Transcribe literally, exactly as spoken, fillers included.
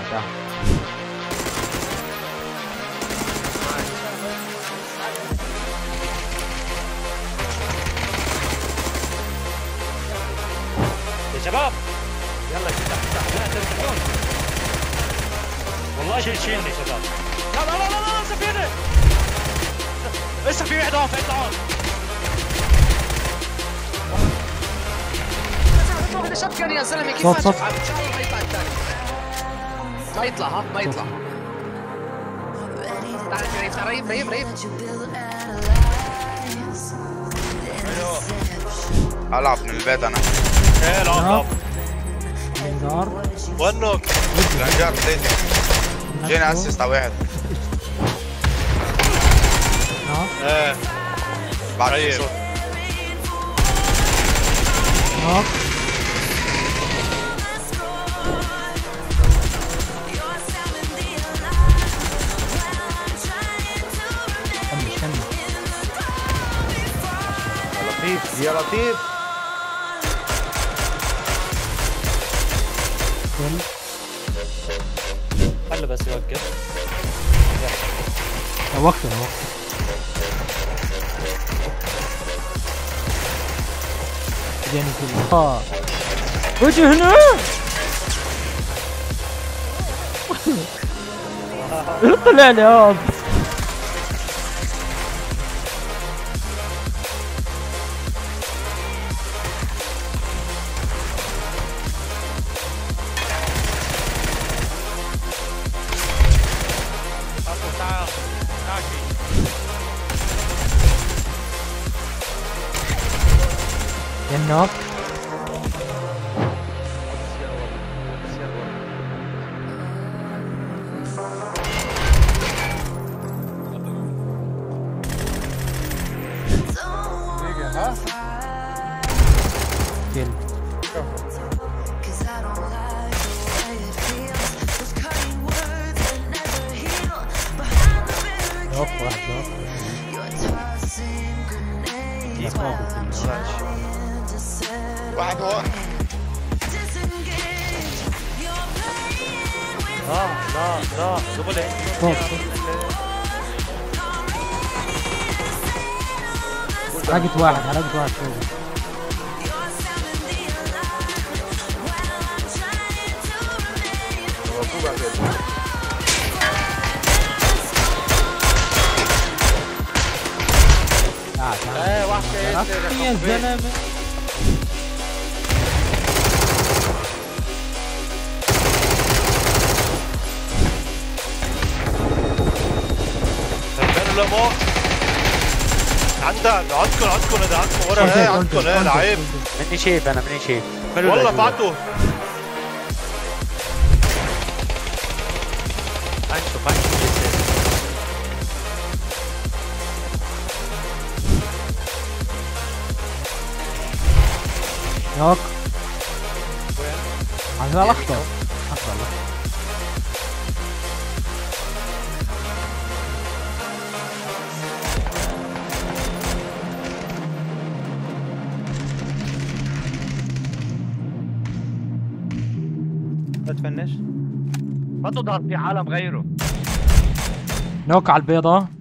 تعال. يا شباب يلا افتح افتح لا ترجعون والله شيل شيلني يا شباب. لا لا لا لا لا سفينة لسه في واحد واقف يطلعون. هذا شبكة يا زلمة كيف صوت صوت ان شاء الله ما يطلع الثاني. ما يطلع ها ما يطلع. تعال ريف ريف ريف ريف. العب من البيت انا. ايه العب انذار ونك رجعت ليتي جيني اسست على واحد. اه ايه بعد طيب. شوط اه كمل كمل يا لطيف يا لطيف. كل خلي بس يوقف. وقته وقته جاني كل اه وجه هنا. طلع لي هاب. تعال تعال النوك كل نوك واحد نوك واحد هو. لا لا لا قبل فوق حرقت واحد حرقت واحد فوق. تعال تعال ايه واحد يا زلمه. لا مو عندك عندكم عندكم اذا عندكم ورا ايه عندكم ايه لعيب. مني شايف انا مني شايف والله فاتوا. انشوف انشوف نوك هذا الاخضر اخضر تفنش ما تظهر في عالم غيره. نوك على البيضة.